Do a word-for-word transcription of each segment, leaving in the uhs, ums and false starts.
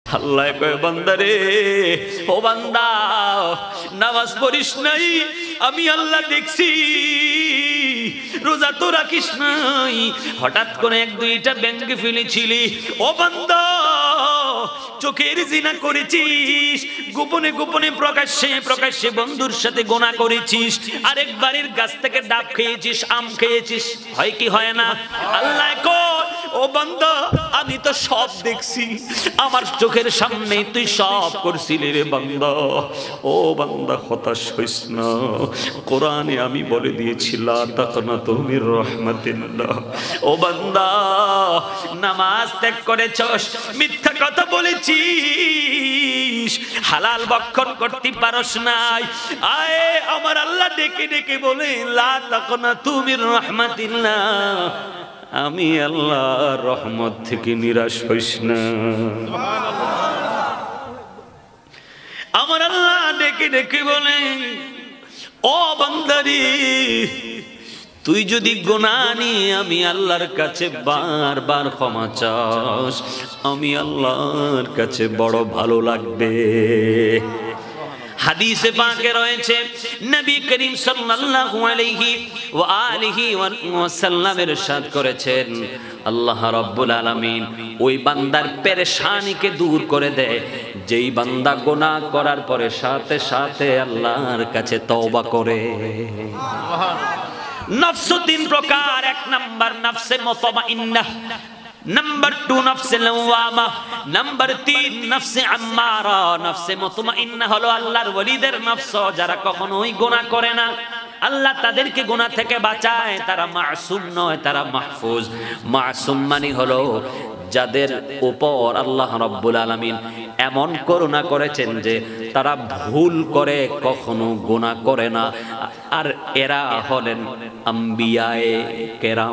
আল্লাহ কয় বান্দা রে, ও বান্দা নামাজ পড়িস নাই, আমি আল্লাহ দেখছি। রোজা তো রাখিস নাই, হঠাৎ করে এক দুইটা ব্যাংকে ফেলেছিলি। ও বান্দা চোখের জিনা করেছিস, গোপনে গোপনে প্রকাশ্যে প্রকাশ্যে বন্ধুর সাথে গোনা করেছিস, আরেক বাড়ির গাছ থেকে ডাব খেয়েছিস, আম খেয়েছিস, হয় কি হয় না? আল্লাহ কয় ও বান্দা আমি তো সব দেখছি, আমার চোখের সামনে তুই সব করছিলি রে বান্দা। ও বান্দা হতাশ হইস না, কোরআনে আমি বলে দিয়েছি লা তাকনাতু মির রাহমাতিল্লাহ। ও বান্দা নামাজ ত্যাগ করেছস, মিথ্যা কথা বলেছিস, হালাল ভক্ষণ করতে পারস নাই, আয় আমার আল্লাহ ডেকে ডেকে বলে লা তাকনাতু মির রাহমাতিল্লাহ, আমি আল্লাহর রহমত থেকে নিরাশ হইস না। আমার আল্লাহ ডেকে ডেকে বলে ও বান্দারি, তুই যদি গুনাহ নিয়ে আমি আল্লাহর কাছে বারবার ক্ষমা চাস, আমি আল্লাহর কাছে বড় ভালো লাগবে। হাদিসে পাকে রয়েছে নবী করিম সাল্লাল্লাহু আলাইহি ওয়া আলিহি ওয়াসাল্লাম ইরশাদ করেছেন, আল্লাহ রাব্বুল আলামিন ওই বান্দার পেরেশানিকে দূর করে দেয় যেই বান্দা গুনাহ করার পরে সাথে সাথে আল্লাহর কাছে তওবা করে। নফস তিন প্রকার, এক নাম্বার নফসে মুতমাইন্নাহ, নাম্বার টু নফসে লাওয়ামা, নাম্বার তিন নফসে আম্মারা। নফসে মুতমাইন্নাহ হলো আল্লাহর ওলিদের নফস, যারা কখনোই গুনাহ করে না, আল্লাহ তাদেরকে গুনাহ থেকে বাঁচায়, তারা মাসুম নয়, তারা মাহফুজ। মাসুম মানে হলো যাদের উপর আল্লাহ রাব্বুল আলামিন এমন করুণা করেছেন যে তারা ভুল করে কখনো গুনাহ করে না, আর এরা হলেন আম্বিয়ায়ে কেরাম।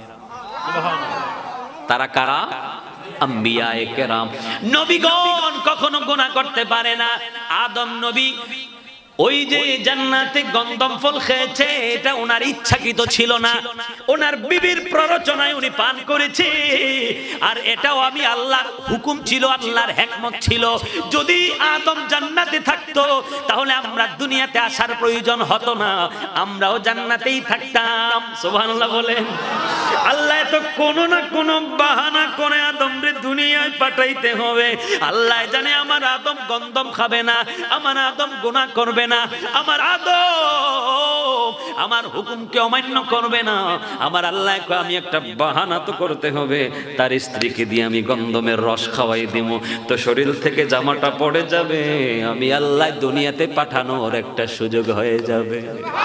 তারা কারা? আম্বিয়ায়ে কেরাম। নবীগণ কখনো গুনাহ করতে পারে না। আদম নবী ওই যে জান্নাতে গন্ধম ফল খেয়েছে, এটা ওনার ইচ্ছাকৃত ছিল না, ওনার বিবির প্ররোচনায় উনি পান করেছে, আর এটাও আমি আল্লাহর হুকুম ছিল, আল্লাহর হিকমত ছিল। যদি আদম জান্নাতে থাকতো তাহলে আমরা দুনিয়াতে আসার প্রয়োজন হতো না, আমরাও জান্নাতেই থাকতাম। সুবহানাল্লাহ বলেন। আল্লাহ তো কোনো না কোনো বাহানা করে আদমরে দুনিয়ায় পাঠাইতে হবে। আল্লাহ জানে আমার আদম গন্ধম খাবে না, আমার আদম গুনাহ করবে না, আমার আদম আমার হুকুমকে অমান্য করবে না। আমার আল্লাহ কয় আমি একটা বাহানা তো করতে হবে, তার স্ত্রীকে দিয়ে আমি গন্ধমের রস খাওয়াই দিব, তো শরীর থেকে জামাটা পড়ে যাবে, আমি আল্লাহ দুনিয়াতে পাঠানোর একটা সুযোগ হয়ে যাবে।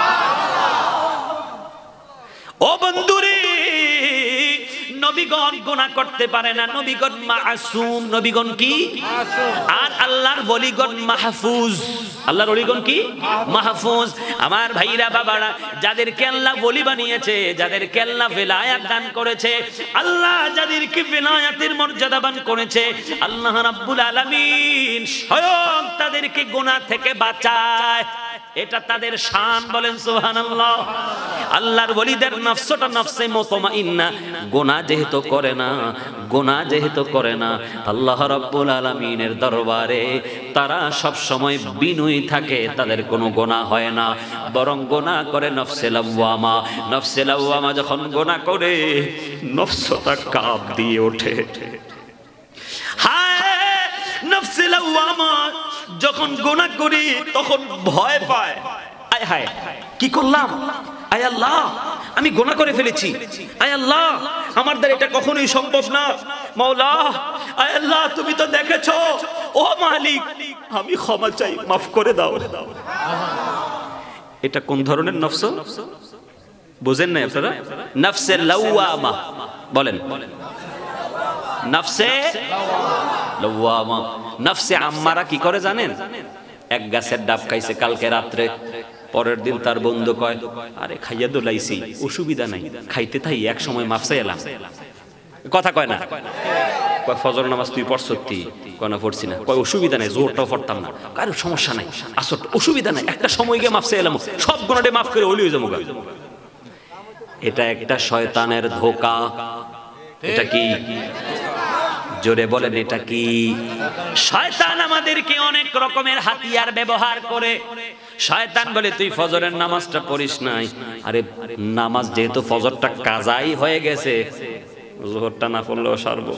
ও বন্ধুরে, নবীগণ গুনাহ করতে পারে না, নবীগণ মাসুম। নবীগণ কি? আর আল্লাহর ওলিগণ মাহফুজ। আল্লাহর ওলিগণ কি? মাহফুজ। আমার ভাইরা বাবারা, যাদেরকে আল্লাহ ওলি বানিয়েছে, যাদেরকে আল্লাহ ভেলায়াত দান করেছে, আল্লাহ যাদেরকে ভেলায়াতের মর্যাদা দান করেছে, আল্লাহ রাব্বুল আলামিন স্বয়ং তাদেরকে গুনাহ থেকে বাঁচায়। এটা তাদের শান, বলেন সুবহানাল্লাহ। আল্লাহর ওলিদের নফসটা নফসে মুতমাইন্না, গুনাহ যেহেতু করে না, গুনাহ যেহেতু করে না, আল্লাহ রাব্বুল আলামিনের দরবারে তারা সব সময় বিনয়ী থাকে, তাদের কোনো গুনাহ হয় না, বরং গুনাহ করে নফসে লাওয়ামা। নফসে লাওয়ামা যখন গুনাহ করে, নফসটা কাঁপ দিয়ে ওঠে। হায়, নফসে লাওয়ামা যখন গুনাহ করি তখন ভয় পায়, আয় হায় কি করলাম, আয় আল্লাহ আমি গুনাহ করে ফেলেছি, আয় আল্লাহ আমার দ্বারা এটা কখনোই সম্ভব না, মাওলা আয় আল্লাহ তুমি তো দেখেছো, ও মালিক আমি ক্ষমা চাই, মাফ করে দাও। এটা কোন ধরনের নফস বুঝেন না আপনারা? নফসে লাওয়ামা বলেন, নফসে লাওয়ামা। নফসে আম্মারা কি করে জানেন? এক গাছের ডাব খাইছে কালকে রাত্রে, পরের দিন তার বন্ধু কয় আরে খাইয়া দোলাইছি, অসুবিধা নাই, খাইতে থাই, এক সময় মাফ চাইলাম। কথা কয় না? কয় ফজর নামাজ তুই পড়ছতি? কয় না পড়ছি না। কয় অসুবিধা নাই, জোরটাও পড়তাম না। কারো সমস্যা নাই, আসল অসুবিধা নাই, একটা সময় গিয়ে মাফ চাইলাম, সব গুনাহটা মাফ করে ওলি হয়ে যাবো। এটা একটা শয়তানের ধোঁকা। এটা কি? জোরে বলেন এটা কি? শয়তান আমাদেরকে অনেক রকমের হাতিয়ার ব্যবহার করে। শয়তান বলে তুই ফজরের নামাজটা পড়িস নাই। আরে নামাজ যেহেতু ফজরটা কাজাই হয়ে গেছে, যোহরটা না পড়লেও সারবো।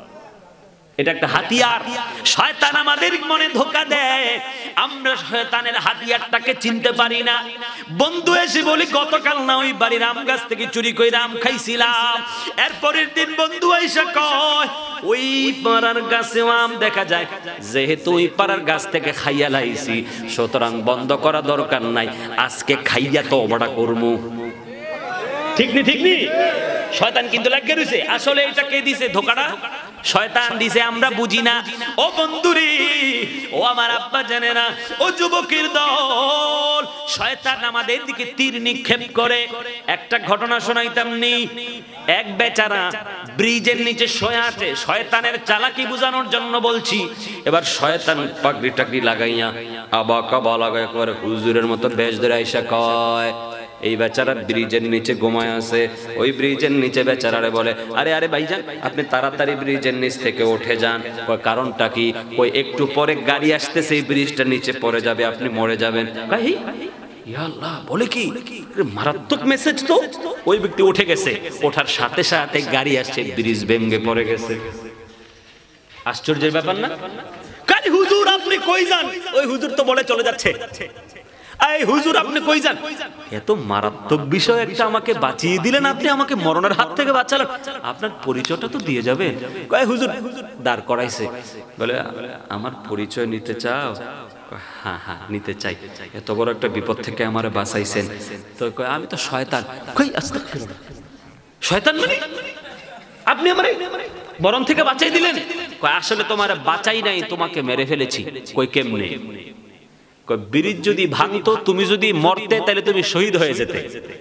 এটা একটা হাতিয়ার। শয়তান আমাদের মনে ধোঁকা দেয়, আমরা শয়তানের হাতিয়ারটাকে চিনতে পারি না। বন্ধু এসে বলি গতকাল না ওই বাড়ির আম গাছ থেকে চুরি করে আম খাইছিলাম, এরপরের দিন বন্ধু এসে কয় ওই পাড়ার গাছে আম দেখা যায়, যেহেতু ওই পাড়ার গাছ থেকে খাইয়া লাইছি সুতরাং বন্ধ করা দরকার নাই, আজকে খাইয়া তো অবড়া করমু। ঠিক নি ঠিক নি? শয়তান কিন্তু লাগিয়ে রয়েছে। আসলে এটা কে দিছে ধোকাটা? শয়তান দিছে, আমরা বুঝি না। ও বন্ধুরে, ও আমার আব্বা জানে না, ও যুবকের দল, শয়তান আমাদের দিকে তীর নিক্ষেপ করে। একটা ঘটনা শোনাইতাম নি, এক বেচারা ব্রিজের নিচে শুয়ে আছে, শয়তানের চালাকি বুঝানোর জন্য বলছি। এবার শয়তান পাগড়ি টাগড়ি লাগাইয়া আবা কাবা লাগাই করে হুজুরের মতো বেশ ধরে আইসা কয় এই বেচারা ব্রিজের নিচে ঘুমায় আছে। ওই ব্রিজের নিচে বেচারারে বলে আরে আরে ভাইজান আপনি তাড়াতাড়ি ব্রিজের নিচ থেকে উঠে যান। ওই কারণটা কি? ওই একটু পরে গাড়ি আসতেছে, এই ব্রিজটা নিচে পড়ে যাবে, আপনি মরে যাবেন। ভাই ইয়া আল্লাহ, বলে কি? মারাত্মক মেসেজ তো। ওই ব্যক্তি উঠে গেছে, ওঠার সাথে সাথে গাড়ি আসছে, ব্রিজ ভেঙে পড়ে গেছে। আশ্চর্যের ব্যাপার না? কাল হুজুর আপনি কই যান? ওই হুজুর তো বলে চলে যাচ্ছে। এই হুজুর আপনি কই যান? এত মারাত্মক বিষয় একটা আমাকে বাঁচিয়ে দিলেন, আপনি আমাকে মরণের হাত থেকে বাঁচালেন, আপনার পরিচয়টা তো দিয়ে যাবেন। কয় হুজুর দাঁড় করাইছে, বলে আমার পরিচয় নিতে চাও? হ্যাঁ হ্যাঁ নিতে চাই। এত বড় একটা বিপদ থেকে আমারে বাঁচাইছেন। তো কয় আমি তো শয়তান। কই আস্তাগফিরুল্লাহ, শয়তান মানে আপনি আমারে মরণ থেকে বাঁচাই দিলেন? কয় আসলে তোমারে বাঁচাই নাই, তোমাকে মেরে ফেলেছি। কই কেমনে? ব্রিজ যদি ভাঙতো, তুমি যদি মরতে, তাহলে তুমি শহীদ হয়ে যেতে।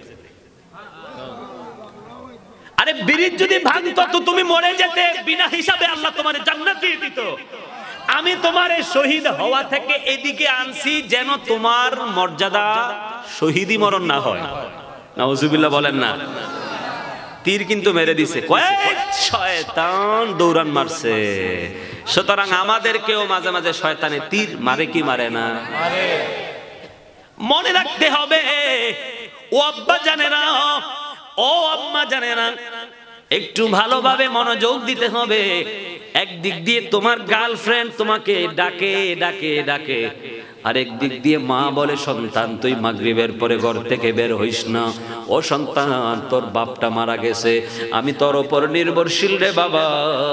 আরে ব্রিজ যদি ভাঙতো তো তুমি মরে যেতে, বিনা হিসাবে আল্লাহ তোমার জান্নাত দিয়ে দিত। আমি তোমার শহীদ হওয়া থেকে এদিকে আনছি যেন তোমার মর্যাদা শহীদি মরণ না হয়। নাউজুবিল্লাহ বলেন না? তীর কিন্তু মেরে দিছে, শয়তান দৌড়ান মারছে। সুতরাং আমাদেরকেও মাঝে মাঝে শয়তানে তীর মারে কি মারে না? মনে রাখতে হবে। ও আব্বা জানে না, ও আম্মা জানে না, একটু ভালোভাবে মনোযোগ দিতে হবে। একদিক দিয়ে তোমার গার্লফ্রেন্ড তোমাকে ডাকে ডাকে ডাকে, আরেক দিক দিয়ে মা বলে সন্তান তুই মাগরিবের পরে ঘর থেকে বের হইস না। ও সন্তান তোর বাপটা মারা গেছে, আমি তোর উপর নির্ভরশীল রে বাবা।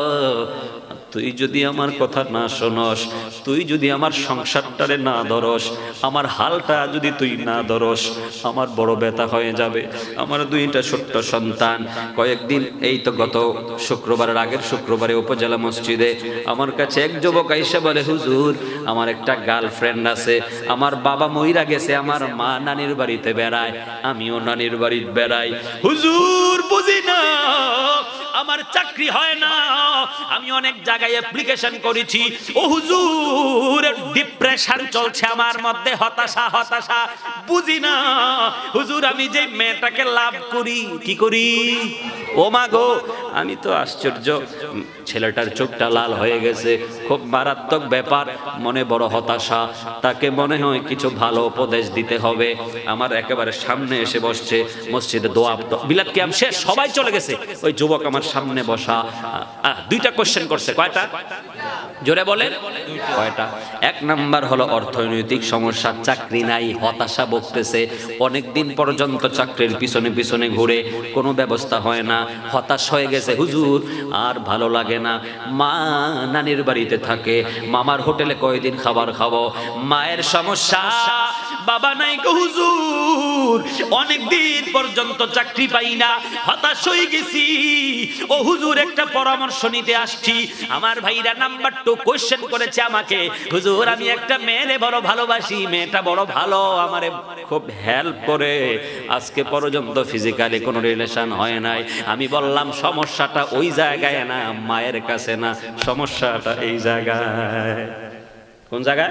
তুই যদি আমার কথা না শোনস, তুই যদি আমার সংসারটারে না ধরস, আমার হালটা যদি তুই না ধরস, আমার বড় ব্যথা হয়ে যাবে। আমার দুইটা ছোট্ট সন্তান কয়েকদিন এই তো গত শুক্রবারের আগের শুক্রবারে উপজেলা মসজিদে আমার কাছে এক যুবক আইসা বলে হুজুর আমার একটা গার্লফ্রেন্ড আছে, আমার বাবা মইরা গেছে, আমার মা নানির বাড়িতে বেড়ায়, আমিও নানির বাড়িতে বেড়াই। হুজুর বুঝি না, আমার চাকরি হয় না, আমি অনেক জায়গায় অ্যাপ্লিকেশন করেছি। ও হুজুর ডিপ্রেশন চলছে আমার মধ্যে, হতাশা হতাশা, বুঝি না হুজুর আমি যে মেয়েটাকে লাভ করি কি করি। ও মা গো, আমি তো আশ্চর্য, ছেলেটার চোখটা লাল হয়ে গেছে, খুব মারাত্মক ব্যাপার, মনে বড় হতাশা। তাকে মনে হয় কিছু ভালো উপদেশ দিতে হবে। আমার একেবারে সামনে এসে বসছে, মসজিদে দোয়া বিলাত কিয়াম শেষ, সবাই চলে গেছে, ওই যুবক আমার সামনে বসা দুইটা কোশ্চেন করছে। কয়টা? জোরে বলেন কয়টা? এক নাম্বার হলো অর্থনৈতিক সমস্যা, চাকরি নাই, হতাশা বকতেছে, অনেকদিন পর্যন্ত চাকরির পিছনে পিছনে ঘুরে কোনো ব্যবস্থা হয় না, হতাশ হয়ে গেছে, হুজুর আর ভালো লাগে না। মা নানির বাড়িতে থাকে, মামার হোটেলে কয়দিন খাবার খাবো, মায়ের সমস্যা, বাবা নাই গো হুজুর, অনেকদিন পর্যন্ত চাকরি পাই না, হতাশ হয়ে গেছি। ও হুজুর একটা পরামর্শ নিতে আসছি। আমার ভাইরা নাম্বার টু কোশ্চেন করেছে আমাকে, হুজুর আমি একটা মেয়েরে বড় ভালোবাসি, মেয়েটা বড় ভালো, আমারে খুব হেল্প করে, আজকে পর্যন্ত ফিজিক্যালি কোনো রিলেশন হয় নাই। আমি বললাম সমস্যাটা ওই জায়গায় না, মায়ের কাছে না, সমস্যাটা এই জায়গায়। কোন জায়গায়?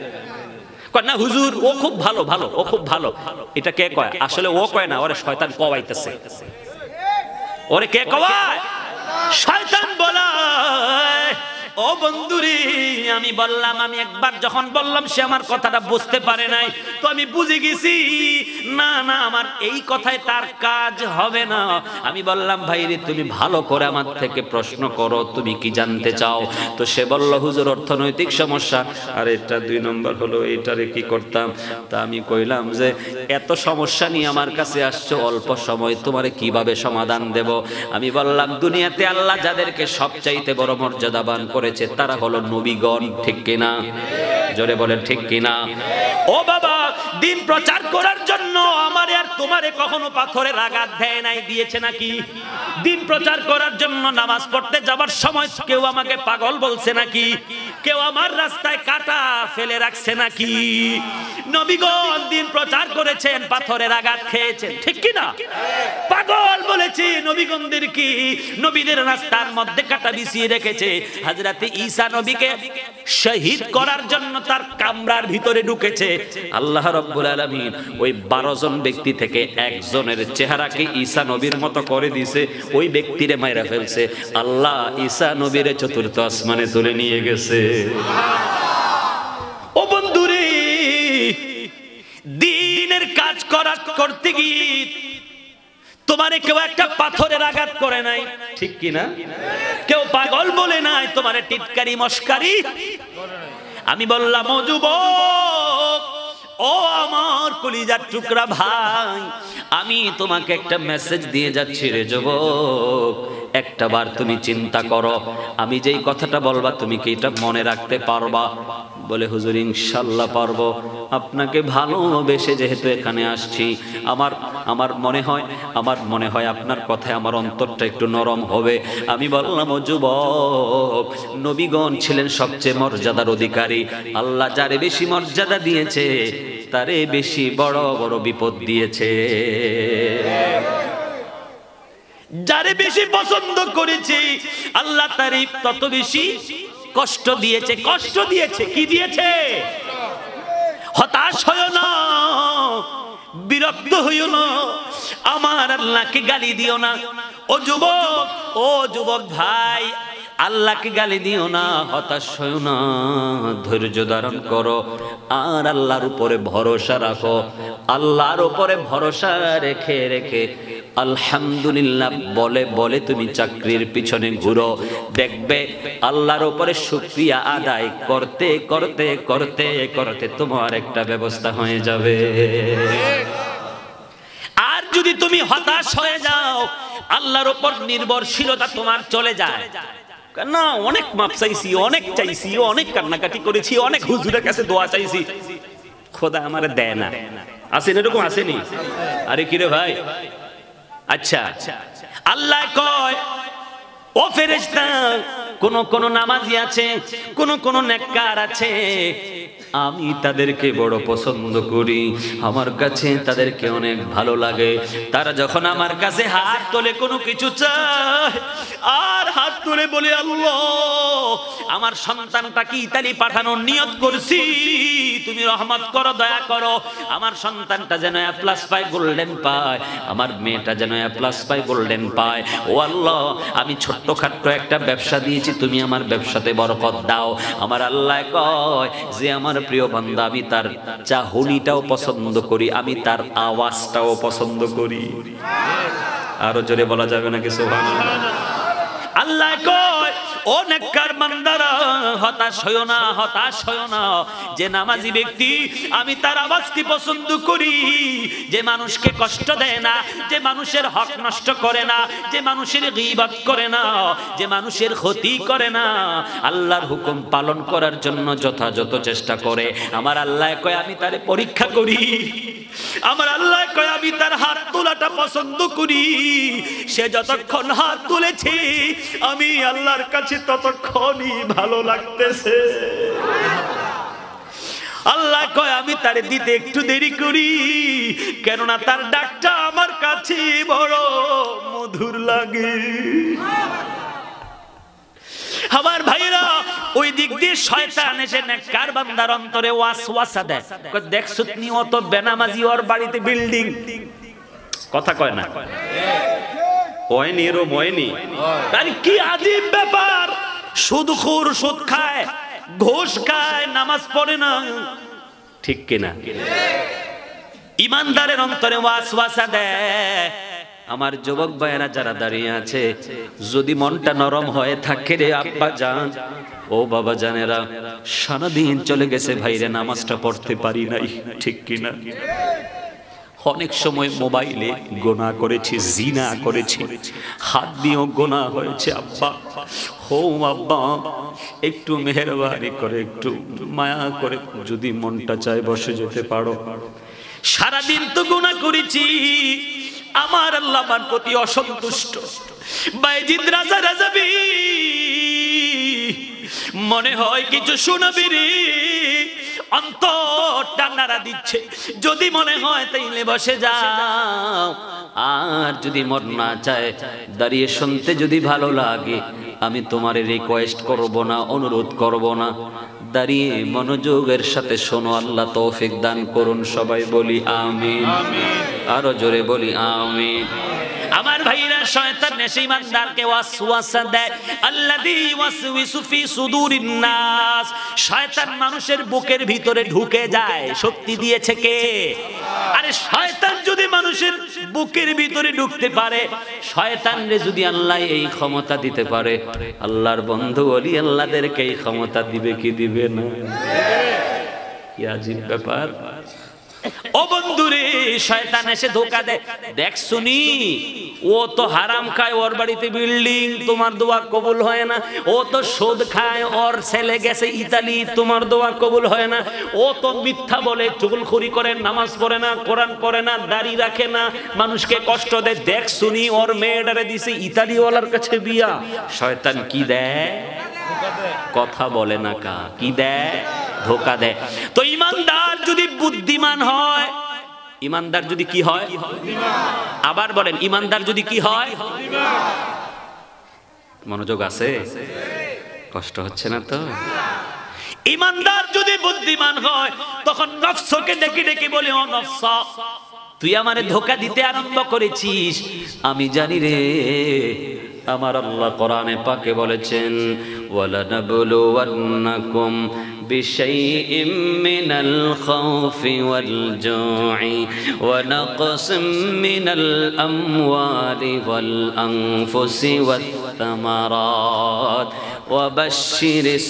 না হুজুর ও খুব ভালো, ভালো ও খুব ভালো, এটা কে কয়? আসলে ও কয় না, ওরে শয়তান কওয়াইতেছে। ওরে কে কওয়ায়? শয়তান বলায়। ও বন্ধুরে আমি বললাম, আমি একবার যখন বললাম সে আমার কথাটা বুঝতে পারে নাই, তো আমি বুঝে গেছি না না আমার এই কথায় তার কাজ হবে না। আমি বললাম ভাই রে তুমি ভালো করে আমার থেকে প্রশ্ন করো, তুমি কি জানতে চাও? তো সে বলল হুজুর অর্থনৈতিক সমস্যা, আর এটা দুই নম্বর হলো এইটারে কি করতাম। তা আমি কইলাম যে এত সমস্যা নিয়ে আমার কাছে আসছো অল্প সময়, তোমারে কিভাবে সমাধান দেব? আমি বললাম দুনিয়াতে আল্লাহ যাদেরকে সবচাইতে বড় মর্যাদাবান করেছে তারা হলো নবীগণ, ঠিক কিনা? জোরে বলেন ঠিক কিনা? ও বাবা, দিন প্রচার করার জন্য আমারে আর তোমারে কখনো পাথরের আঘাত দেয় নাই, দিয়েছে নাকি? দিন প্রচার করার জন্য নামাজ পড়তে যাবার সময় কেউ আমাকে পাগল বলছে নাকি? কেউ আমার রাস্তায় কাটা ফেলে রাখছে নাকি? নবীগণ দিন প্রচার করেছেন, পাথরের আঘাত খেয়েছেন, ঠিক কিনা? পাগল বলেছে নবীগণদের কি? নবীদের রাস্তার মধ্যে কাটা বিছিয়ে রেখেছে। হযরত ঈসা নবীকে শহীদ করার জন্য তার কামরার ভিতরে ঢুকেছে। আল্লাহ রাব্বুল আলামিন ওই বারো জন ব্যক্তি থেকে একজনের চেহারাকে ঈসা নবীর মতো করে দিয়েছে, ওই ব্যক্তিরে মাইরা ফেলছে। আল্লাহ ঈসা নবীর চতুর্থ আসমানে তুলে নিয়ে গেছে। ও বন্ধুরে, দিনের কাজ করা করতে গিয়ে তোমারে কেউ একটা পাথরের আঘাত করে নাই, ঠিক কিনা? কেউ পাগল বলে নাই, তোমারে টিটকারি মস্কারি। আমি বললাম ও যুবক, ও আমার কলিজার টুকরা ভাই, আমি তোমাকে একটা মেসেজ দিয়ে যাচ্ছি রে যুবক, একটা বার তুমি চিন্তা করো, আমি যেই কথাটা বলবা তুমি কি এটা মনে রাখতে পারবা? বলে হুজুর ইনশাআল্লাহ পারবো, আপনাকে ভালোবেসে যেহেতু এখানে আসছি, আমার আমার মনে হয় আমার মনে হয় আপনার কথায় আমার অন্তরটা একটু নরম হবে। আমি বললাম ও যুবক, নবীগণ ছিলেন সবচেয়ে মর্যাদার অধিকারী, আল্লাহ যারে বেশি মর্যাদা দিয়েছে তারে বেশি বড় বড় বিপদ দিয়েছে। যারে বেশি পছন্দ করেছে আল্লাহ তারে তত বেশি কষ্ট দিয়েছে। কষ্ট দিয়েছে, কি দিয়েছে? হতাশ হইও না, বিরক্ত হইও না, আমার আল্লাহকে গালি দিও না। ও যুবক, ও যুবক ভাই, আল্লাহকে গালি দিও না, হতাশ হইও না, ধৈর্য ধারণ করো আর আল্লাহর উপরে ভরসা রাখো। আল্লাহর উপরে ভরসা রেখে রেখে আলহামদুলিল্লাহ বলে বলে তুমি চাকরির পিছনে ঘুরো, দেখবে আল্লাহর উপরে শুকরিয়া আদায় করতে করতে করতে করতে তোমার একটা ব্যবস্থা হয়ে যাবে। আর যদি তুমি হতাশ হয়ে যাও, আল্লাহর উপর নির্ভরশীলতা তোমার চলে যায়, না অনেক মাপ চাইছি, অনেক চাইছি, অনেক কান্নাকাটি করেছি, অনেক হুজুরের কাছে দোয়া চাইছি, খোদা আমারে দেয় না, আসেন এরকম আসেনি? আরে কিরে ভাই, আচ্ছা আল্লাহ কয় ও ফেরেশতা, কোন কোন নামাজি আছে, কোন কোন নেককার আছে, আমি তাদেরকে বড় পছন্দ করি, আমার কাছে তাদেরকে অনেক ভালো লাগে। তারা যখন আমার কাছে হাত তোলে কোনো কিছু চায়, আর হাত তুলে বলে আল্লাহ আমার সন্তানটাকে ইতালি পাঠানোর নিয়ত করছি, তুমি রহমত করো, দয়া করো, আমার সন্তানটা যেন এ প্লাস পায়, গোল্ডেন পায়, আমার মেয়েটা যেন এ প্লাস পায়, গোল্ডেন পায়। ও আল্লাহ, আমি ছোট্টখাট্ট একটা ব্যবসা দিয়েছি, তুমি আমার ব্যবসাতে বরকত দাও। আমার আল্লাহ কয় যে আমার প্রিয় বান্দা, আমি তার চাহনিটাও পছন্দ করি, আমি তার আওয়াজটাও পছন্দ করি। আরো জোরে বলা যাবে নাকি সুবহানাল্লাহ? আল্লাহ কয় ও নেককার বান্দারা, হতাশ হইও না, হতাশ হইও না, যে নামাজি ব্যক্তি আমি তার আওয়াজকে পছন্দ করি, যে মানুষকে কষ্ট দেয় না, যে মানুষের হক নষ্ট করে না, যে মানুষের গীবত করে না, যে মানুষের ক্ষতি করে না, আল্লাহর হুকুম পালন করার জন্য যথাযথ চেষ্টা করে, আমার আল্লাহ কয় আমি তারে পরীক্ষা করি। আমার আল্লাহ কয় আমি তার হাত তোলাটা পছন্দ করি, সে যতক্ষণ হাত তুলেছে আমি আল্লাহর কাছে ততক্ষণই ভালো লাগতেছে। আল্লাহ কয় আমি তার দিতে একটু দেরি করি, কেননা তার ডাকটা আমার কাছে বড় মধুর লাগে। আমার ভাইরা, ওই দিক দিয়ে শয়তান এসে নেককার বান্দার অন্তরে ওয়াসওয়াসা দেয়, কয় দেখছুত নি অত বেনামাজি ওর বাড়িতে বিল্ডিং, কথা কয় না, হয়নি এরম হয়নি, আরে কি আজীব ব্যাপার, সুদখোর, সুদ খায়, ঘুষ খায়, নামাজ পড়ে না, ঠিক কিনা? ইমানদারের অন্তরে ওয়াসওয়াসা দেয়। আমার যুবক ভাইয়েরা যারা দাঁড়িয়ে আছে, যদি মনটা নরম হয়ে থাকে রে আব্বা জান, ও বাবা জানেরা, সারাদিন চলে গেছে ভাইরে, নামাজটা পড়তে পারি নাই, ঠিক কিনা? অনেক সময় মোবাইলে গোনা করেছি, জিনা করেছি, হাত দিয়েও গোনা হয়েছে। আব্বা, হো আব্বা, একটু মেহেরবানি করে, একটু মায়া করে যদি মনটা চায় বসে যেতে পারো। সারাদিন তো গোনা করেছি, আমার আল্লাহ আমার প্রতি অসন্তুষ্ট। বাইজিদ রাজা রাজাবি, মনে হয় কিছু শোনাবি রে, অন্তরটা নাড়া দিচ্ছে। যদি মনে হয় তাইলে বসে যাও, আর যদি মন না চায় দাঁড়িয়ে শুনতে যদি ভালো লাগে, আমি তোমার রিকোয়েস্ট করব না, অনুরোধ করব না, দাঁড়িয়ে মনোযোগের সাথে শোনো। আল্লাহ তৌফিক দান করুন। সবাই বলি আমিন, আরো জোরে বলি আমিন। আমার ভাইরা, শয়তান এসে ইমানদারকে ওয়াসওয়াসা দেয়। আল্লাযী ওয়াসওয়িসু ফি সুদুরিন নাস, শয়তান মানুষের বুকের ভিতরে ঢুকে যায়। শক্তি দিয়েছে কে? আরে শয়তান যদি মানুষের বুকের ভিতরে ঢুকতে পারে, শয়তানরে যদি আল্লাহ এই ক্ষমতা দিতে পারে, আল্লাহর বন্ধু ওলি আল্লাহদেরকে এই ক্ষমতা দিবে কি দিবে না? কি আজীব ব্যাপার। ও বন্ধুরে, শয়তান এসে ধোকা দেয়। দেখ শুনি, ও তো হারাম খায়, ওর বাড়িতে বিল্ডিং, তোমার দোয়া কবুল হয় না। ও তো সুদ খায়, ওর ছেলে গেছে ইতালি, তোমার দোয়া কবুল হয় না। ও তো মিথ্যা বলে, চুগলখড়ি করে, নামাজ পড়ে না, কোরআন পড়ে না, দাড়ি রাখে না, মানুষকে কষ্ট দেয়। দেখ শুনি, ওর মেয়েটারে দিছে ইতালিওয়ালার কাছে বিয়া। শয়তান কি দেয়? কথা বলে না কা, কি দেয়? ধোকা দেয়। তো ইমানদার যদি বুদ্ধিমান হয়, ইমানদার যদি কি হয়? আবার বলেন, ইমানদার যদি কি হয়? মনোযোগ আছে? কষ্ট হচ্ছে না তো? ইমানদার যদি বুদ্ধিমান হয়, তখন নফসকে ডেকে ডেকে বলে, ও নফস, তুই আমারে ধোকা দিতে আরম্ভ করেছিস, আমি জানি রে। আমার আল্লাহ কোরআনে পাকে বলেছেন, ওয়ালানাবলুওয়ান্নাকুম বিশাইইম মিনাল খাউফি ওয়াল জু'i ওয়া নাকসিম মিনাল আমওয়ালি ওয়াল আনফুসি ওয়াত থামারাত ওয়া বাশশিরিস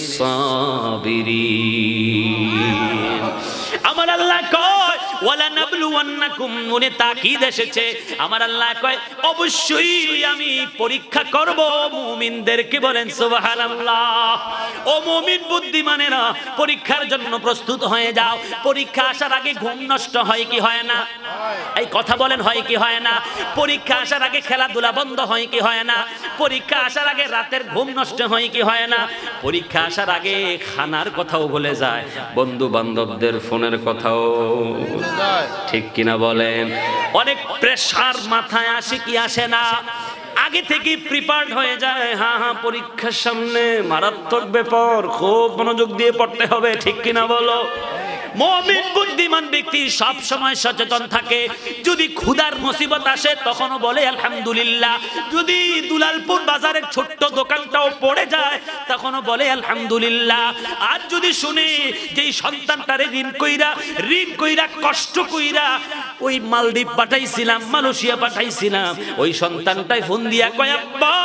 সাবিরিন। আমার আল্লাহ কয়, ওয়ালানাবলুওয়ান্নাকুম, মনে তাকিদ এসেছে। আমার আল্লাহ কয়, অবশ্যই আমি পরীক্ষা করব মুমিনদেরকে। বলেন সুবহানাল্লাহ। ও মুমিন বুদ্ধিমানেরা, পরীক্ষার জন্য প্রস্তুত হয়ে যাও। পরীক্ষা আসার আগে ঘুম নষ্ট হয় কি হয় না? এই কথা বলেন, হয় কি হয় না? পরীক্ষা আসার আগে খেলাধুলা বন্ধ হয় কি হয় না? পরীক্ষা আসার আগে রাতের ঘুম নষ্ট হয় কি হয় না? পরীক্ষা আসার আগে খানার কথাও ভুলে যায়, বন্ধু বান্ধবদের ফোনের কথাও, ঠিক কিনা বলেন? অনেক প্রেসার মাথায় আসে কি আসে না? আগে থেকে প্রিপারেড হয়ে যায়। হ্যাঁ হ্যাঁ, পরীক্ষার সামনে মারাত্মক ব্যাপার, খুব মনোযোগ দিয়ে পড়তে হবে, ঠিক কিনা বলো? মুমিন বুদ্ধিমান ব্যক্তি সব সময় সচেতন থাকে। যদি ক্ষুধার মুসিবত আসে, তখনও বলে আলহামদুলিল্লাহ। যদি দুলালপুর বাজারের ছোট্ট দোকানটাও পড়ে যায়, তখনও বলে আলহামদুলিল্লাহ। আর যদি শুনে যে সন্তানটারে ঋণ কইরা ঋণ কইরা কষ্ট কইরা ওই মালদ্বীপ পাঠাইছিলাম, মালয়েশিয়া পাঠাইছিলাম, ওই সন্তানটাই ফোন দিয়া কয়, আব্বা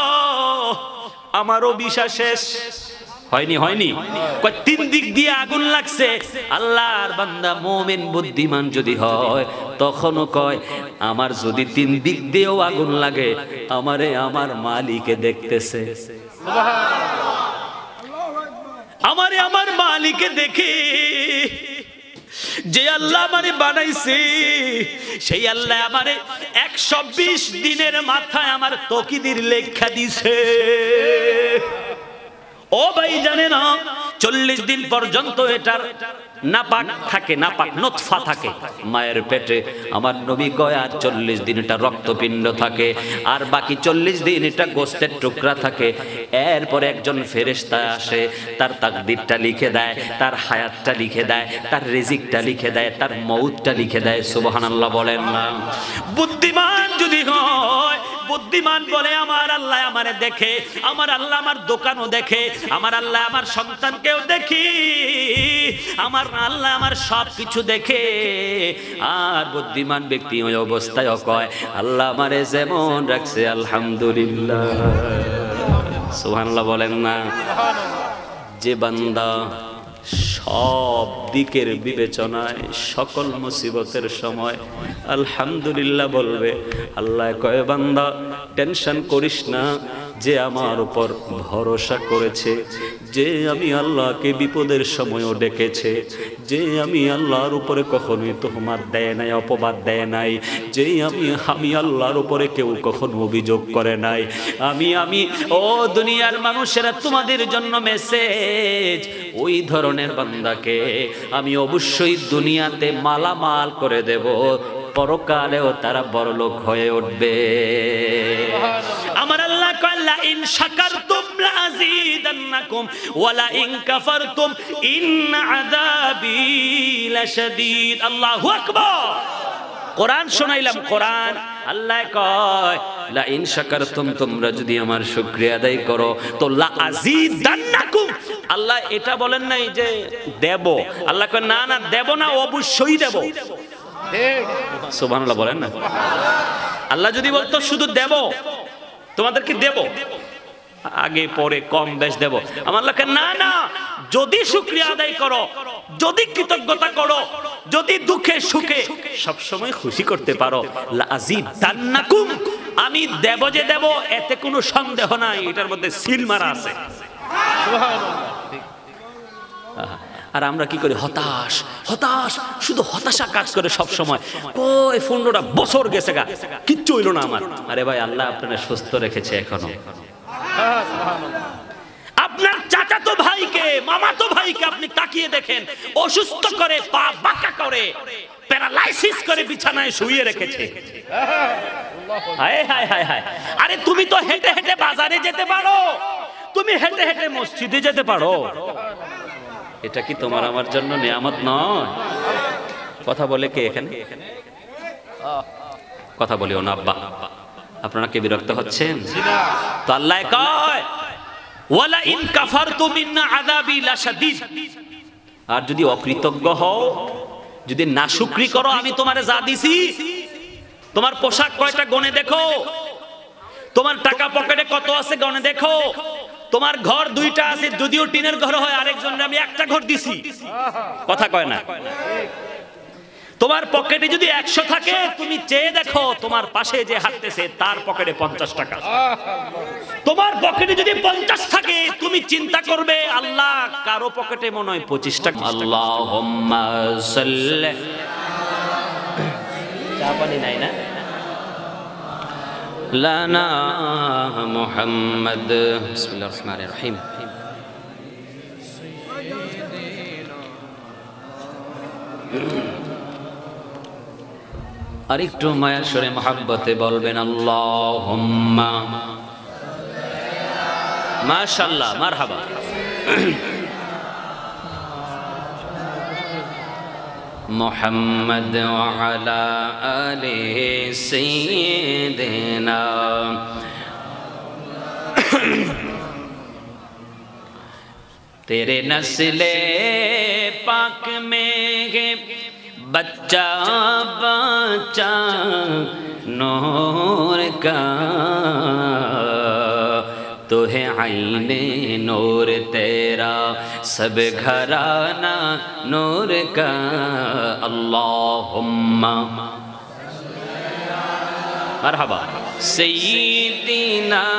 আমারও ভিসা শেষ। হয়নি হয়নি কয়, তিন দিক দিয়ে আগুন লাগছে। আল্লাহর বান্দা মুমিন বুদ্ধিমান যদি হয়, তখনও কয়, আমার যদি তিন দিক দিয়েও আগুন লাগে, আমারে আমার মালিকে দেখতেছে, আমারে আমার মালিকে দেখে। যে আল্লাহ আমারে বানাইছে, সেই আল্লাহ আমারে একশো বিশ দিনের মাথায় আমার তকদির লেখা দিছে। ও ভাই জানে না, চল্লিশ দিন পর্যন্ত এটার নাপাক থাকে, নাপাক নতফা থাকে মায়ের পেটে। আমার নবী কয়, আর চল্লিশ দিন এটা রক্তপিণ্ড থাকে, আর বাকি চল্লিশ দিন এটা গোস্তের টুকরা থাকে। এরপরে একজন ফেরেশতা আসে, তার তাকদীরটা লিখে দেয়, তার হায়াতটা লিখে দেয়, তার রিজিকটা লিখে দেয়, তার মউতটা লিখে দেয়। সুবহানাল্লাহ বলেন না? বুদ্ধিমান যদি হয়, বুদ্ধিমান বলে আমার আল্লাহ আমারে দেখে, আমার আল্লাহ আমার দোকানও দেখে, আমার আল্লাহ আমার সন্তানকেও দেখি, আমার আল্লাহ আমার সব কিছু দেখে। আর বুদ্ধিমান ব্যক্তি ওই অবস্থায় কয় আল্লাহ আমারে যেমন রাখছে আলহামদুলিল্লাহ। সুবহানাল্লাহ বলেন না? যে বান্দা সব দিকের বিবেচনায় সকল মুসিবতের সময় আলহামদুলিল্লাহ বলবে, আল্লাহ কয় বান্দা টেনশন করিস না, যে আমার উপর ভরসা করেছে, যে আমি আল্লাহকে বিপদের সময়ও ডেকেছে, যে আমি আল্লাহর উপরে কখনোই তোহমাত দেয় নাই, অপবাদ দেয় নাই, যে আমি আমি আল্লাহর উপরে কেউ কখনো অভিযোগ করে নাই, আমি আমি ও দুনিয়ার মানুষেরা তোমাদের জন্য মেসেজ, ওই ধরনের বান্দাকে আমি অবশ্যই দুনিয়াতে মালামাল করে দেব, পরকালেও তারা বড়লোক হয়ে উঠবে। আমার আল্লাহ কয় লা ইন শাকারতুম লা আযীদান্নাকুম ওয়া লা ইন কাফারতুম ইন আযাবি লাশাদীদ। আল্লাহু আকবার। কোরআন শোনাইলাম, কোরআন। আল্লাহ কয় লা ইন শাকারতুম, তোমরা যদি আমার শুকরিয়া আদায় করো তো লা আযীদান্নাকুম। আল্লাহ এটা বলেন নাই যে দেব, আল্লাহ কয় না না দেব না, অবশ্যই দেব। সুবহানাল্লাহ বলেন না? আল্লাহ যদি বলতো শুধু দেব, তোমাদেরকে দেব, আগে পরে কম বেশ দেব, আমার আল্লাহ না না, যদি শুকরিয়া আদায় করো, যদি কৃতজ্ঞতা করো, যদি দুঃখে সুখে সব সময় খুশি করতে পারো, লা আযীদান্নাকুম, আমি দেব যে দেব, এতে কোনো সন্দেহ নাই, এটার মধ্যে সিল মারা আছে। আর আমরা কি করি? হতাশ হতাশ, শুধু হতাশা কাজ করে সব সময়। কই পনেরোটা বছর গেছে গা, কিচ্ছু হইল না আমার। আরে ভাই, আল্লাহ আপনাকে সুস্থ রেখেছে এখনো। আপনার চাচাতো ভাইকে, মামাতো ভাইকে আপনি তাকিয়ে দেখেন, অসুস্থ করে, পা বাঁকা করে, প্যারালাইসিস করে বিছানায় শুইয়ে রেখেছে। হায় হায় হায় হায়। আরে তুমি তো হেঁটে হেঁটে বাজারে যেতে পারো, তুমি হেঁটে হেঁটে মসজিদে যেতে পারো, এটা কি তোমার আমার জন্য নিয়ামত নয়? কথা বলে কে এখানে? কথা বলিও না আব্বা, আপনারা কে বিরক্ত হচ্ছেন? তো আল্লাহ কয় ওয়ালা ইন কাফারতুম ইন আযাবি লাশাদীদ। আর যদি অকৃতজ্ঞ হও, যদি নাশুকরি করো, আমি তোমারে যা দিছি, তোমার পোশাক কয়টা গনে দেখো, তোমার টাকা পকেটে কত আছে গনে দেখো, তোমার ঘর দুইটা আছে, যদিও টিনের ঘর হয়, আরেকজনের আমি একটা ঘর দিছি, কথা কয় না? তোমার পকেটে যদি একশো থাকে, তুমি চেয়ে দেখো তোমার পাশে যে হাঁটতেছে তার পকেটে পঞ্চাশ টাকা। তোমার পকেটে যদি পঞ্চাশ থাকে, তুমি চিন্তা করবে আল্লাহ কারো পকেটে মনে হয় পঁচিশ টাকা। আল্লাহুম্মা সাল্লি, চা পানি নাই না? লানা মুহাম্মদ। বিসমিল্লাহির রহমানির রহিম। আর একটু মায়ার সুরে মহব্বতে বলবেন আল্লাহুম্মা। মাশাআল্লাহ, মারহাবা। মুহাম্মদ ওয়া আলা আলি সাইয়্যিদিনা। तेरे नस्ले पाक में है बच्चा बच्चा नूर का, तो है आईने नूर तेरा, सब घराना नूर का। अल्लाहुम्मा मरहबा सय्यिदीना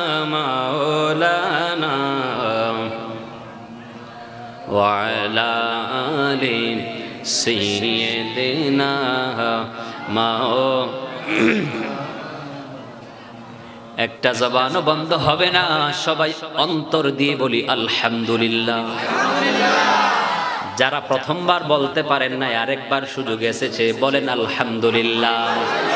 मौलाना वा अला आलि सय्यिदीना माओ। একটা জবানও বন্ধ হবে না, সবাই অন্তর দিয়ে বলি আলহামদুলিল্লাহ। যারা প্রথমবার বলতে পারেন না, আরেকবার সুযোগ এসেছে, বলেন আলহামদুলিল্লাহ।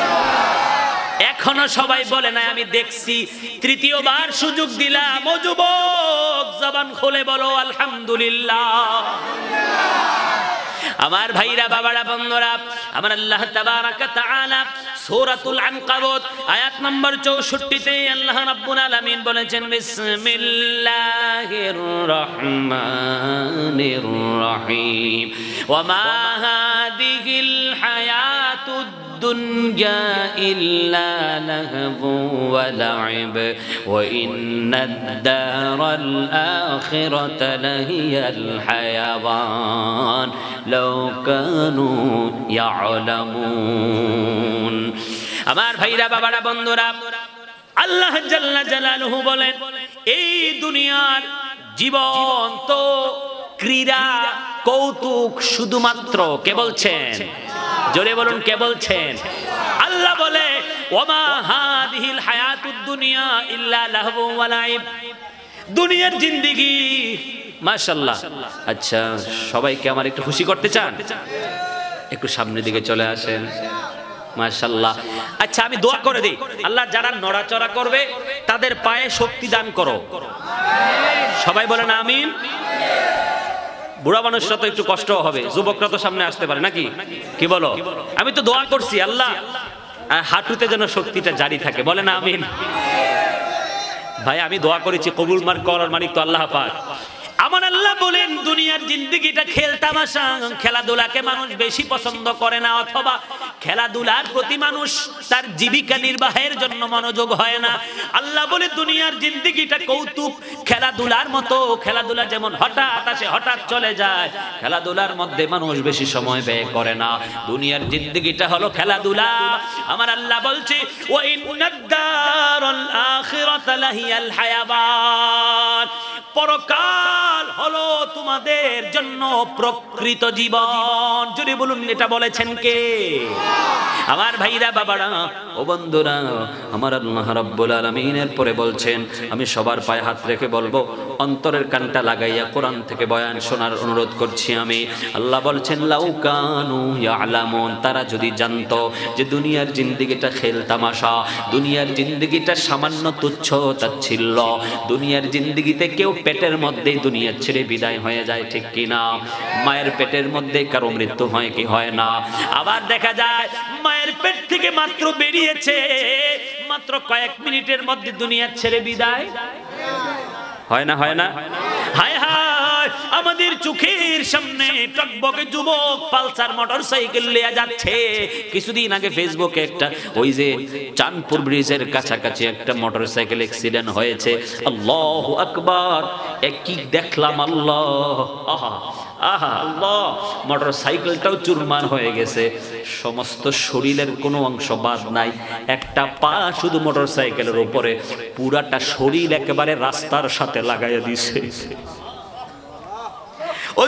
এখনো সবাই বলে না, আমি দেখছি, তৃতীয়বার সুযোগ দিলাম। ও যুবক, জবান খুলে বলো আলহামদুলিল্লাহ। আমার ভাইরা বাবারা বন্ধুরা, আমার আল্লাহ তাবারাক তাআলা সূরাতুল আনকাবুত আয়াত নম্বর চৌষট্টি তে আল্লাহ রাব্বুল আলামিন বলেছেন, বিসমিল্লাহির রহমানির রহিম, ওয়া মা হাদিহিল হায়াতুদ দুনিয়া ইল্লা লাহবু ওয়া লাইব ওয়া ইন্নাদ দারাল আখিরাতা লাহিয়াল হায়াওয়ান লাউ কানু ইয়ালামুন। আমার ভাইরা বাবারা বন্ধুরা, আল্লাহ জাল্লা জালালুহু বলেন, এই দুনিয়ার জীবন তো ক্রীড়া কৌতুক শুধুমাত্র। কে বলছেন? জোরে বলুন, কে বলছেন? আল্লাহ বলে, ওমা হাদিহিল হায়াতুদ দুনিয়া ইল্লা লাহবু ওয়া লাইব। দুনিয়ার জিন্দেগি মাশাআল্লাহ। আচ্ছা, সবাইকে আমার একটু খুশি করতে চান? একটু সামনের দিকে চলে আসেন। মাশাআল্লাহ। আচ্ছা, আমি দোয়া করে দিই, আল্লাহ যারা নড়াচড়া করবে তাদের পায়ে শক্তি দান করো। সবাই বলেন আমিন। বুড়া মানুষরা তো একটু কষ্ট হবে, যুবকরা তো সামনে আসতে পারে নাকি? কি বলো? আমি তো দোয়া করছি আল্লাহ হাঁটুতে যেন শক্তিটা জারি থাকে। বলেন আমিন। ভাই, আমি দোয়া করেছি, কবুল মার করার মালিক তো আল্লাহ পাক। আমার আল্লাহ বলেন, দুনিয়ার জিন্দেগিটা খেল তামাশা, খেলাধুলাকে মানুষ বেশি পছন্দ করে না, অথবা খেলাধুলার প্রতি মানুষ তার জীবিকা নির্বাহের জন্য মনোযোগ হয় না। আল্লাহ বলে, দুনিয়ার জিন্দেগিটা কৌতুক, খেলাধুলার মতো। খেলাধুলা যেমন হঠাৎ আসে হঠাৎ চলে যায়, খেলাধুলার মধ্যে মানুষ বেশি সময় ব্যয় করে না। দুনিয়ার জিন্দেগিটা হলো খেলাধুলা। আমার আল্লাহ বলছে, ওয়া ইন্নাদ দারাল আখিরাতা লাহিয়াল হায়াওয়ান, পরকাল হলো তোমাদের জন্য প্রকৃত জীবন। যদি বলুন, এটা বলেছেন কে? আমার ভাইরা বাবারা ও বন্ধুরা, আমার আল্লাহ রাব্বুল আলামিনের পরে বলছেন, আমি সবার পায়ে হাত রেখে বলবো, অন্তরের কানটা লাগাইয়া কোরআন থেকে বয়ান শোনার অনুরোধ করছি আমি। আল্লাহ বলছেন, লাউ কানু ইয়ালামুন, তারা যদি জানতো যে দুনিয়ার জিন্দেগিটা খেল তামাশা, দুনিয়ার জিন্দেগিটা সামান্য তুচ্ছ তাচ্ছিল্য, দুনিয়ার জিন্দেগিতে কেউ পেটের মধ্যে দুনিয়া ছেড়ে বিদায় হয়ে যায়, ঠিক কি না? মায়ের পেটের মধ্যে কারো মৃত্যু হয় কি হয় না? আবার দেখা যায় মায়ের পেট থেকে মাত্র বেরিয়েছে, মাত্র কয়েক মিনিটের মধ্যে দুনিয়া ছেড়ে বিদায় হয় না? হয় না? হায় হায়, আমাদের চোখের সামনে টকবকে যুবক পালসার মোটর সাইকেল নিয়ে যাচ্ছে। কিছুদিন আগে ফেসবুকে একটা, ওই যে চাঁদপুর ব্রিজের কাছাকাছি একটা মোটর সাইকেল অ্যাক্সিডেন্ট হয়েছে। আল্লাহু আকবার, কি দেখলাম! আল্লাহ, আহা আহা আল্লাহ, মোটর সাইকেলটাও চুরমার হয়ে গেছে, সমস্ত শরীরের কোনো অংশ বাদ নাই, একটা পা শুধু মোটর সাইকেলের উপরে, পুরাটা শরীর একেবারে রাস্তার সাথে লাগাইয়া দিছে। ও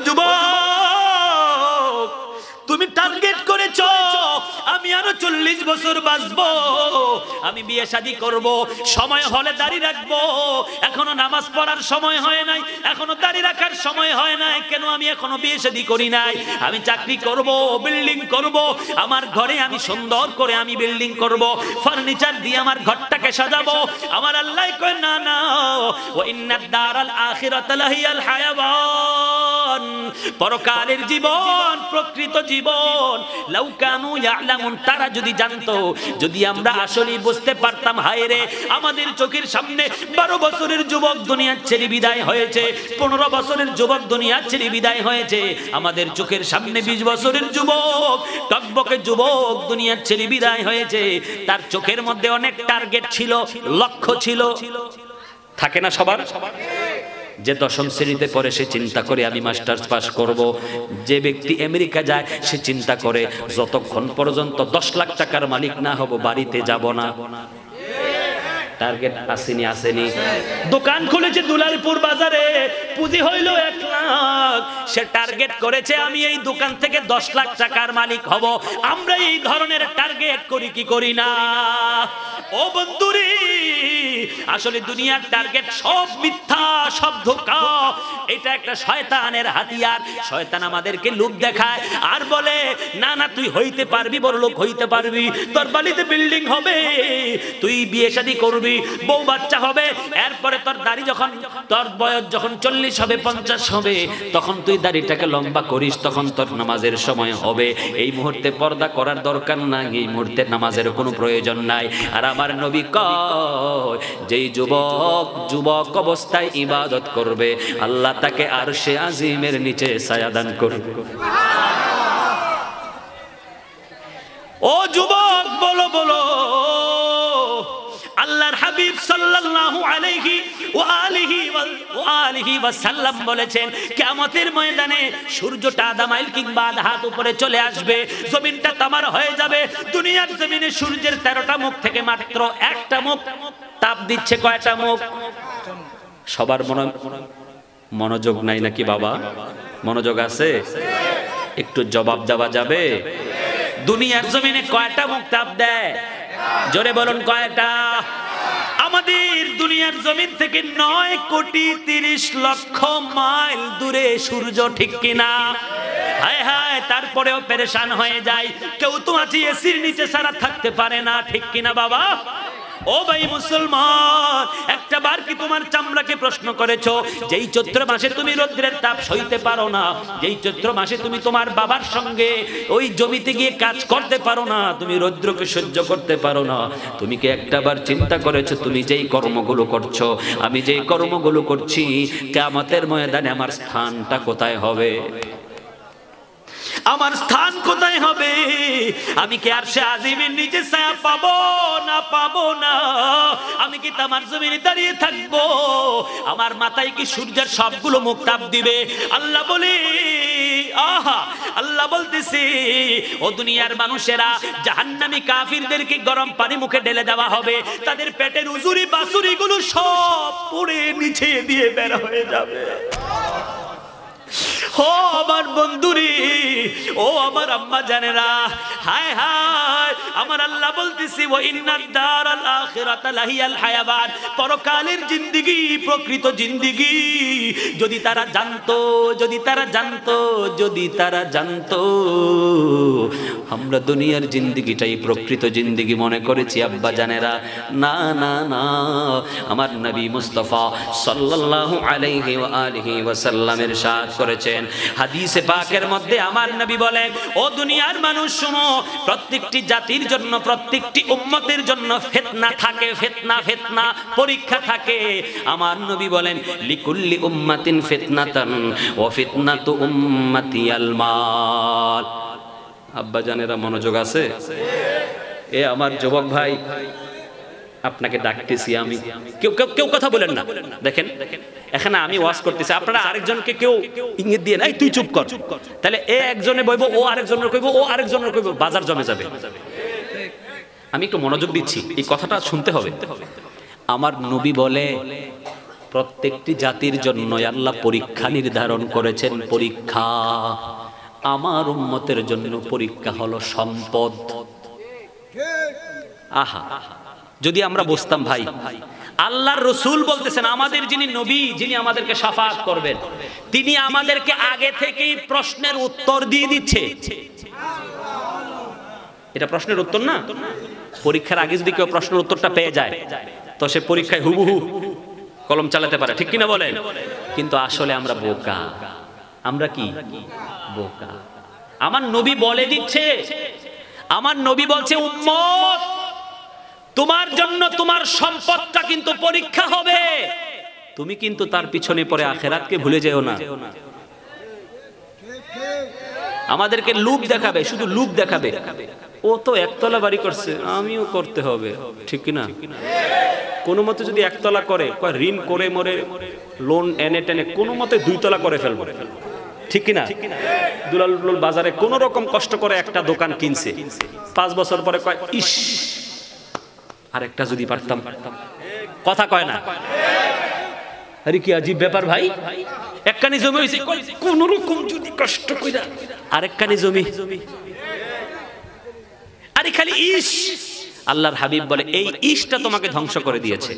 যুবক, তুমি টার্গেট করেছো আমি আরো চল্লিশ বছর বাঁচবো, আমি বিয়ে শাদী করব, সময় হলে দাড়ি রাখবো, এখনো নামাজ পড়ার সময় হয় নাই, এখনো দাড়ি রাখার সময় হয় নাই, কেন আমি এখনো বিয়ে শাদী করি নাই? আমি চাকরি করব, বিল্ডিং করব, আমার ঘরে আমি সুন্দর করে আমি বিল্ডিং করব, ফার্নিচার দিয়ে আমার ঘরটাকে সাজাবো। আমার আল্লাহ কয়, না না, ওয়া ইন্নাদ দারাল আখিরাতা লাহিয়াল হায়াওয়ান, পরকালের জীবন প্রকৃত জীবন। লাউ কানু ইয়ালামুন, তারা যদি জানতো, যদি আমরা আসলে বুঝতে পারতাম, হায় রে, আমাদের চোখের সামনে বারো বছরের যুবক দুনিয়া ছেড়ে বিদায় হয়েছে, পনেরো বছরের যুবক দুনিয়া ছেড়ে বিদায় হয়েছে, আমাদের চোখের সামনে বিশ বছরের যুবক, টকবকে যুবক দুনিয়া ছেড়ে বিদায় হয়েছে। তার চোখের মধ্যে অনেক টার্গেট ছিল, লক্ষ্য ছিল, থাকে না সবার? যে দশম শ্রেণীতে পড়ে সে চিন্তা করে আমি মাস্টার্স পাস করব, যে ব্যক্তি আমেরিকা যায় সে চিন্তা করে যতক্ষণ পর্যন্ত দশ লাখ টাকার মালিক না হব বাড়িতে যাব না। টার্গেট আসেনি? আসেনি? দোকান খুলেছে দুলালপুর বাজারে, পুঁজি হইল এক লাখ, সে টার্গেট করেছে আমি এই দোকান থেকে দশ লাখ টাকার মালিক হব। আমরা এই ধরনের টার্গেট করি কি করি না? ও বন্ধুরে, আসলে দুনিয়ার টার্গেট সব মিথ্যা, সব ধোঁকা। এটা একটা শয়তানের হাতিয়ার। শয়তান আমাদেরকে লোভ দেখায় আর বলে না না তুই হইতে পারবি, বড় লোক হইতে পারবি, তোর বাড়িতে বিল্ডিং হবে, তুই বিয়ে শাদী করবি, বউ বাচ্চা হবে, এরপরে তোর দাড়ি যখন তোর বয়স যখন চল্লিশ হবে, পঞ্চাশ হবে, তখন তুই দাড়িটাকে লম্বা করিস, তখন তোর নামাজের সময় হবে। এই মুহূর্তে পর্দা করার দরকার নাই, এই মুহূর্তে নামাজের কোনো প্রয়োজন নাই। আর আমার নবী কয় যেই যুবক যুবক অবস্থায় ইবাদত করবে আল্লাহ তাকে আরশে আজিমের নিচে ছায়া দান করবে। ও যুবক বলো বলো, আল্লাহর হাবিব সাল্লাল্লাহু আলাইহি ওয়া আলিহি ওয়া আলিহি ওয়াসাল্লাম বলেছেন কিয়ামতের ময়দানে সূর্যটা আধা মাইল কিংবা আধা হাত উপরে চলে আসবে, জমিনটা তামার হয়ে যাবে। দুনিয়ার জমিনে সূর্যের তেরোটা মুখ থেকে মাত্র একটা মুখ তাপ দিচ্ছে। কয়টা মুখ? সবার মনোযোগ নাই নাকি বাবা? মনোযোগ আছে? একটু জবাব দেওয়া যাবে? দুনিয়ার জমিনে কয়টা মুখ তাপ দেয়? জোরে বলুন কয়টা? আমাদের দুনিয়ার জমিন থেকে নয় কোটি তিরিশ লক্ষ মাইল দূরে সূর্য, ঠিক কিনা? হায় হায়, তারপরেও পেরেশান হয়ে যায়। কেউ তো আছে এসির নিচে সারা থাকতে পারে না, ঠিক কিনা বাবা? ও ভাই মুসলমান, একটা বার কি তোমার চামড়াকে প্রশ্ন করেছো? যেই চৈত্র মাসে তুমি রৌদ্রের তাপ সইতে পারো না, যেই চৈত্র মাসে তুমি তোমার বাবার সঙ্গে ওই জমিতে গিয়ে কাজ করতে পারো না, তুমি রৌদ্রকে সহ্য করতে পারো না, তুমি কি একটা বার চিন্তা করেছো তুমি যেই কর্মগুলো করছো, আমি যেই কর্মগুলো করছি, কিয়ামতের ময়দানে আমার স্থানটা কোথায় হবে? আমার স্থান কোথায় হবে? আমি কি আরশে আজিমের নিচে ছায়া পাবো না পাবো না? আমি কি তামার জমিনে দাঁড়িয়ে থাকবো? আমার মাথায় কি সূর্যের সবগুলো মুখ তাপ দিবে? আল্লাহ বলে আহা, আল্লাহ বলতেছে ও দুনিয়ার মানুষেরা, জাহান্নামী কাফিরদেরকে গরম পানি মুখে ঢেলে দেওয়া হবে, তাদের পেটের উজুরি বাসুরি গুলো সব পুড়ে নিচে দিয়ে বের হয়ে যাবে। ও আমার বন্ধুরি, ও আমার আম্মা জানেরা, হায় হায়, আমার আল্লাহ বলতেছি ওয়া ইন্নাদ দারাল আখিরাতা লাহিয়াল হায়াবান, পরকালের জিন্দেগি প্রকৃত জিন্দেগি যদি তারা জানতো, যদি তারা জানতো, যদি তারা জানতো। আমরা দুনিয়ার জিন্দেগিটাই প্রকৃত জিন্দেগি মনে করেছি আব্বা জানেরা। না না না, আমার নবী মুস্তাফা সাল্লাল্লাহু আলাইহি ওয়া আলিহি ওয়াসাল্লামের ইরশাদ করেছেন হাদিসে পাকের মধ্যে, আমার নবী বলেন ও দুনিয়ার মানুষ শুনো, প্রত্যেকটি জাতির জন্য, প্রত্যেকটি উম্মতের জন্য ফিতনা থাকে, ফিতনা ফিতনা পরীক্ষা থাকে। আমার নবী বলেন লিকুল্লি উম্মাতিন ফিতনাতান ওয়া ফিতনাতু উম্মতি আল মাল। আব্বা জানেরা মনোযোগ আছে? এ আমার যুবক ভাই, আপনাকে ডাকতেছি আমি, কেউ কেউ কথা বলেন না। দেখেন এখানে আমি ওয়াজ করতেছি, আপনারা আরেকজনকে কেউ ইঙ্গিত দিয়ে নাই তুই চুপ কর, তাহলে এ একজনে বইব, ও আরেকজনের কইব, ও আরেকজনের কইব, বাজার জমে যাবে। আমি একটু মনোযোগ দিচ্ছি, এই কথাটা শুনতে হবে। আমার নবী বলে প্রত্যেকটি জাতির জন্য আল্লাহ পরীক্ষা নির্ধারণ করেছেন। পরীক্ষা আমার উম্মতের জন্য পরীক্ষা হলো সম্পদ। আহা, যদি আমরা বুঝতাম ভাই, আল্লাহর রাসূল বলতেছেন আমাদের যিনি নবী, যিনি আমাদেরকে শাফাআত করবেন, তিনি আমাদেরকে আগে থেকেই প্রশ্নের উত্তর দিয়ে দিচ্ছে। এটা প্রশ্নের উত্তর না? পরীক্ষার আগে যদি কেউ প্রশ্নের উত্তরটা পেয়ে যায় তো সে পরীক্ষায় হুবহু কলম চালাতে পারে, ঠিক কিনা বলেন? কিন্তু আসলে আমরা বোকা। আমরা কি বোকা? আমার নবী বলে দিচ্ছে, আমার নবী বলছে উম্মত তোমার জন্য তোমার সম্পদটা কিন্তু পরীক্ষা হবে, তুমি কিন্তু তার পিছনে পড়ে আখিরাতকে ভুলে যেও না। আমাদেরকে লুপ দেখাবে, শুধু লুপ দেখাবে, ও তো একতলা বাড়ি করছে আমিও করতে হবে, ঠিক কিনা? কোনো মতে যদি একতলা করে, ঋণ করে মরে লোন এনে টেনে কোনো মতে দুইতলা করে ফেলবো, ঠিক কিনা? দুলাল বাজারে কোন রকম কষ্ট করে একটা দোকান কিনছে, পাঁচ বছর পরে কয় ইস আরেকটা যদি পারতাম। কথা কয় না? আরে কি আজীব ব্যাপার ভাই, একখানি জমি হইছে, কোন রকম যদি কষ্ট কইরা আরেকখানি জমি, আরে খালি ইস আল্লাহর হাবিব বলে এই ইশটা তোমাকে ধ্বংস করে দিয়েছে।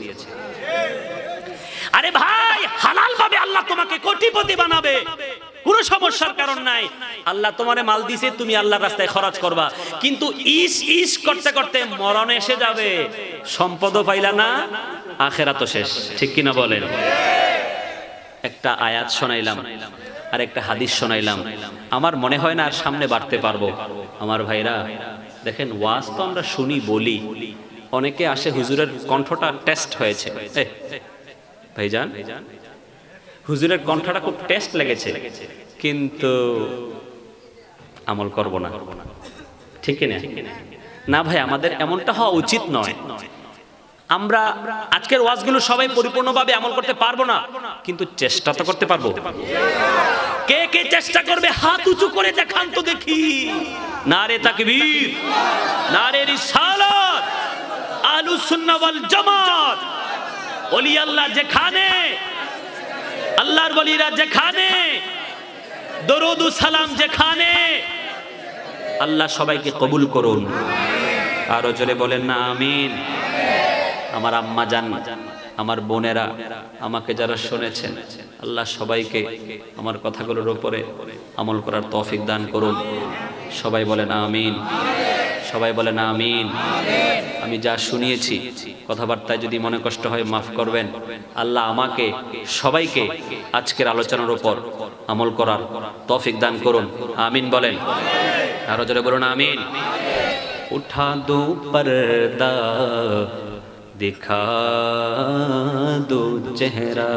আরে ভাই, হালাল ভাবে আল্লাহ তোমাকে কোটিপতি বানাবে, কোনো সমস্যার কারণ নাই। আল্লাহ তোমারে মাল দিছে, তুমি আল্লাহর রাস্তায় খরচ করবা, কিন্তু ইস ইস করতে করতে মরণ এসে যাবে, সম্পদও পাইলা না, আখেরাতও শেষ। ঠিক কিনা বলেন? একটা আয়াত শোনাইলাম আর একটা হাদিস শোনাইলাম, আমার মনে হয় না আর সামনে বাড়তে পারবো। আমার ভাইরা দেখেন, ওয়াজ তো আমরা শুনি বলি, অনেকে আসে হুজুরের কণ্ঠটা টেস্ট হয়েছে, ভাইজান হুজুরের কণ্ঠটা খুব টেস্ট লেগেছে, কিন্তু আমল করব না। ঠিক না? না ভাই, আমাদের এমনটা হওয়া উচিত নয়। আমরা আজকের ওয়াজগুলো সবাই পরিপূর্ণভাবে আমল করতে পারবো না, কিন্তু চেষ্টা তো করতে পারবো। কে কে চেষ্টা করবে হাত উঁচু করে দেখান তো দেখি। নারে তাকবীর, নারে রিসালাত, আহলুস সুন্নাহ ওয়াল জামাত। ওলি আল্লাহ যেখানে, আল্লাহর ওলিরা যেখানে, দরুদ ও সালাম যেখানে, আল্লাহ সবাইকে কবুল করুন। আরো জোরে বলেন না আমিন। আমার আম্মা জান, আমার বোনেরা, আমাকে যারা শুনেছেন, আল্লাহ সবাইকে আমার কথাগুলোর উপরে আমল করার তৌফিক দান করুন। সবাই বলেন আমিন, সবাই বলেন আমিন। আমি যা শুনিয়েছি, কথাবার্তায় যদি মনে কষ্ট হয় মাফ করবেন। আল্লাহ আমাকে সবাইকে আজকের আলোচনার উপর আমল করার তৌফিক দান করুন। আমিন বলেন। আরো জোরে বলুন আমিন। উঠা দো পর্দা, दिखा दो चेहरा,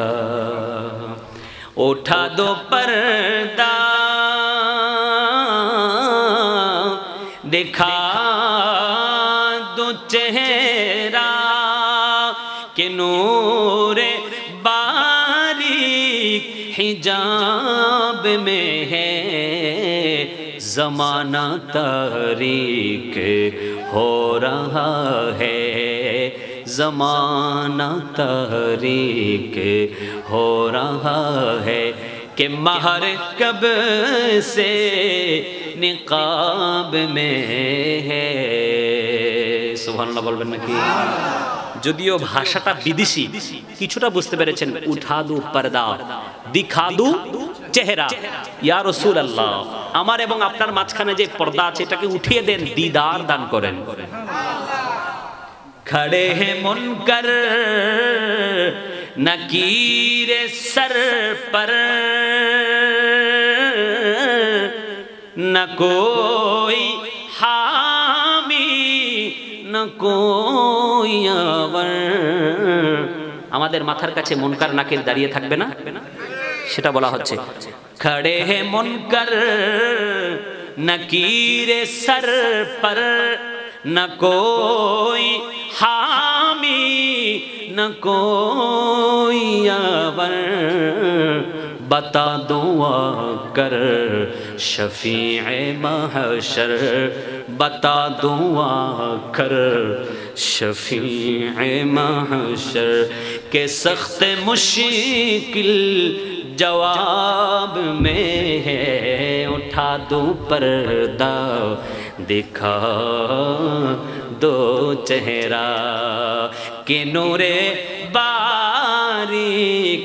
उठा दो पर्दा, दिखा दो चेहरा, कि नूरे बारीक हिजाब में है ज़माना तारीक हो रहा है, ज़माना तारीक हो रहा है, कि महर कब से निकाब में है। সুবহানাল্লাহ বলবেন নাকি? যদিও ভাষাটা বিদেশি, কিছুটা বুঝতে পেরেছেন। উঠা দু পর্দা, দিখা দু চেহারা। ইয়া রাসূলুল্লাহ, আমার এবং আপনার মাঝখানে যে পর্দা আছে এটাকে উঠিয়ে দেন, দিদার দান করেন। खड़े हैं मुनकर नकीर सर पर, न कोई हामी न कोई आवर। আমাদের মাথার কাছে মুনকার নাকির দাঁড়িয়ে থাকবে না, সেটা বলা হচ্ছে। खड़े हैं मुनकर नकीर सर पर, न कोई हामी न कोई आवर। बता दो आकर शफीए महशर, बता दो आकर शफीए महशर, के सख्त मुश्किल जवाब में है। उठा दो पर्दा, दिखा दो चेहरा, कि नूरे बारीक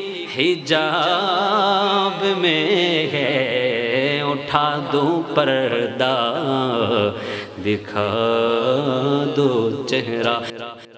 हिजाब में है। उठा दो पर्दा, दिखा दो चेहरा।